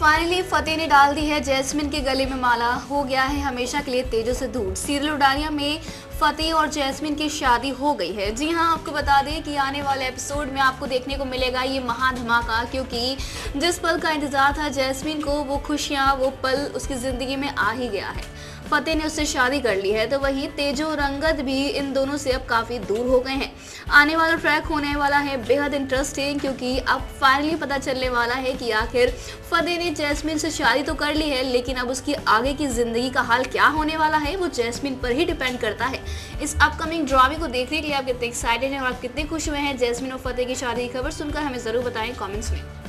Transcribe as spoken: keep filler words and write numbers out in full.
Finally फतेह ने डाल दी है जैस्मिन के गले में माला, हो गया है हमेशा के लिए तेजो से दूर। सीरियल उडानिया में फतेह और जैस्मिन की शादी हो गई है। जी हां, आपको बता दें कि आने वाले एपिसोड में आपको देखने को मिलेगा ये महा धमाका, क्योंकि जिस पल का इंतजार था जैस्मिन को, वो खुशियां, वो पल उसकी जिंदगी में आ ही गया है। फतेह ने उससे शादी कर ली है, तो वहीं तेजो और अंगद भी इन दोनों से अब काफ़ी दूर हो गए हैं। आने वाला ट्रैक होने वाला है बेहद इंटरेस्टिंग, क्योंकि अब फाइनली पता चलने वाला है कि आखिर फतेह ने जैस्मिन से शादी तो कर ली है, लेकिन अब उसकी आगे की ज़िंदगी का हाल क्या होने वाला है वो जैस्मिन पर ही डिपेंड करता है। इस अपकमिंग ड्रामे को देखने के लिए आप कितने एक्साइटेड हैं और आप कितने खुश हुए हैं जैस्मिन और फतेह की शादी की खबर सुनकर, हमें ज़रूर बताएं कॉमेंट्स में।